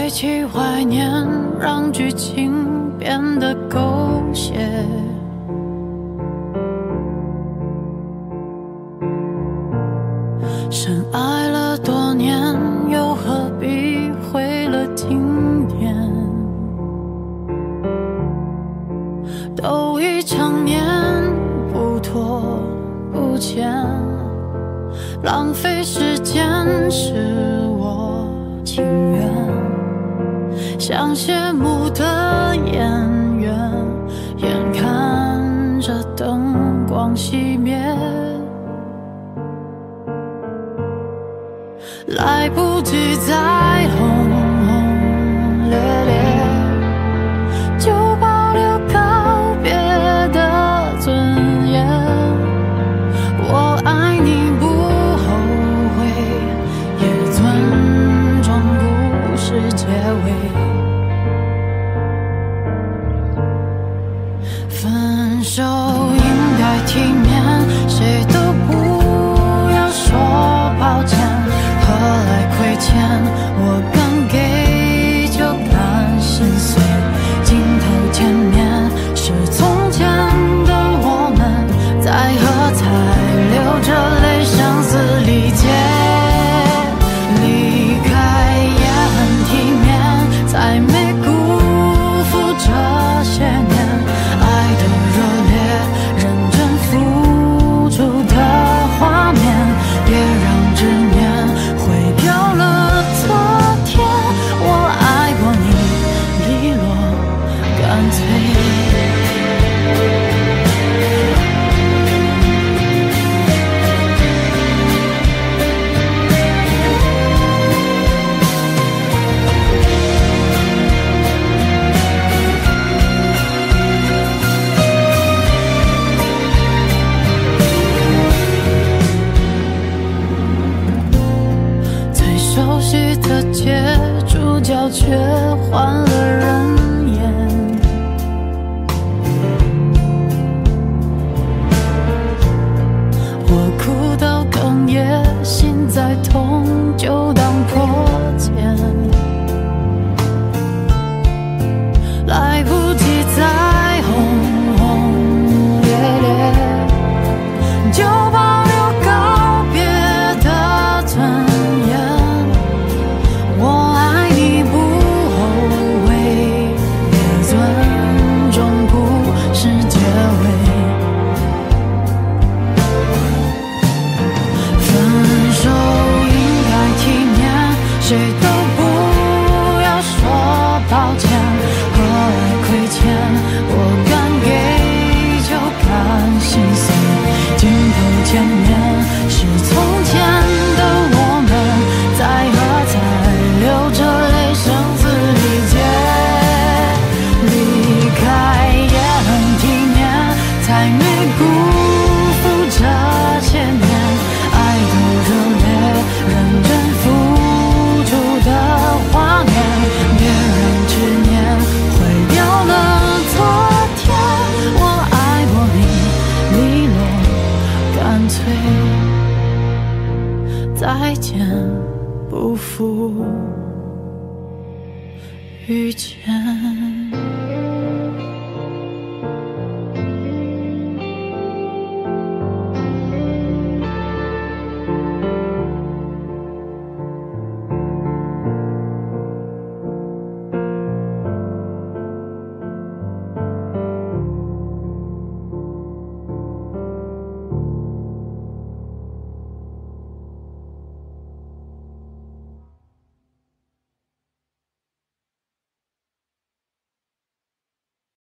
堆砌怀念，让剧情变得狗血。深爱了多年，又何必毁了经典？都已成年，不拖不欠，浪费时间是我情愿。像谢幕的演员，眼看着灯光熄灭，来不及再轰轰烈烈，就保留告别的尊严。我爱你不后悔，也尊重故事结尾。分手应该体面，谁都不要说抱歉。何来亏欠？我刚给就敢心碎。镜头前面是从前的我们，在喝彩，流着泪，声嘶力竭。离开也很体面，才没辜负这些年爱的热烈，认真付出的画面。别让执念毁掉了昨天，我爱过你，利落干脆。熟悉的街，主角却换了人演。我哭到哽咽，心再痛就当破茧。来不及再轰轰烈烈，就保留告别的尊严。我爱你不后悔，也尊重故事结尾。分手应该体面，谁都不要说抱歉。何来亏欠？我敢给就敢心碎。镜头前面是从前的我们，在喝彩，流着泪，声嘶力竭。离开也很体面，才没辜负这些年爱的热烈，认真付出的画面。别让执念毁掉了昨天，我爱过你，利落干脆。再见，不负遇见。